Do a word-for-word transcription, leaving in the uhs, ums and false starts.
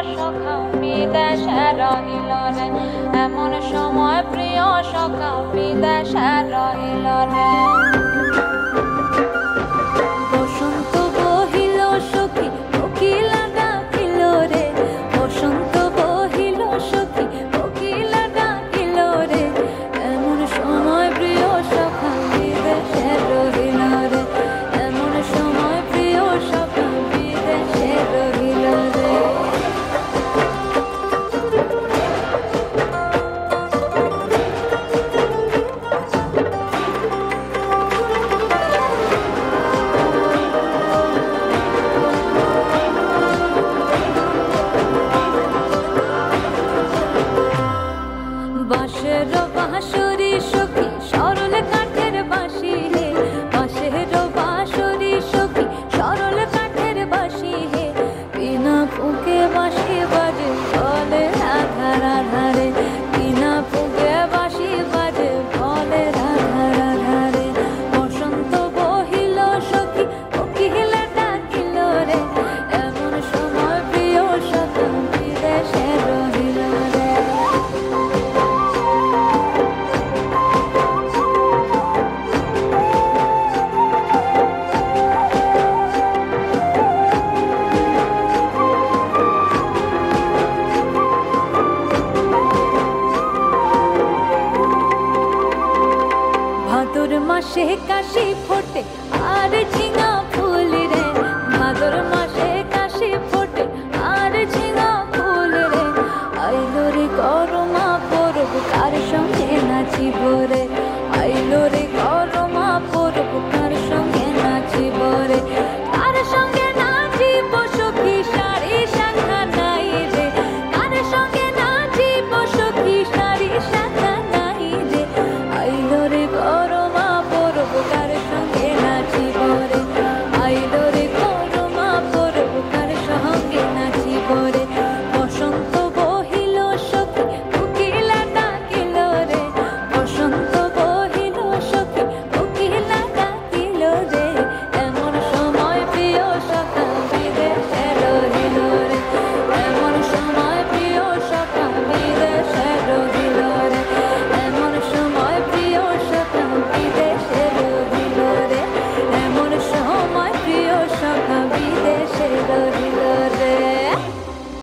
সখা বিদেশে রহিল রে, এমন সময় প্রিয় সখা বিদেশে রহিল রে। বসন্ত বহিল সখী কোকিলা ডাকিল রে, বসন্ত বহিল সখী কোকিলা ডাকিল রে, এমন সময় প্রিয় সখা বিদেশে রহিল রে, এমন সময় প্রিয় সখা বিদেশে রহিল রে। বাঁশের বাঁশরি সখী সরল কাঠের বাঁশি হে, বাঁশের বাঁশরি সখী সরল কাঠের বাঁশি হে, বিনা ফুঁকে বাঁশি বাজে বলে রাধা রাধা রে, বিনা ফুঁকে বাঁশি বাজে বলে রাধা রাধা রে। বসন্ত বহিল সখী কোকিলা ডাকিল রে, এমন সময় প্রিয় সখা বিদেশে রহিল রে। ভাদর মাসে কাশি ফোটে আর ঝিঙা ফুল রে, ভাদর মাসে কাশি ফোটে আর ঝিঙা ফুল রে, আইলো রে করমা পরব কার সঙ্গে নাচিব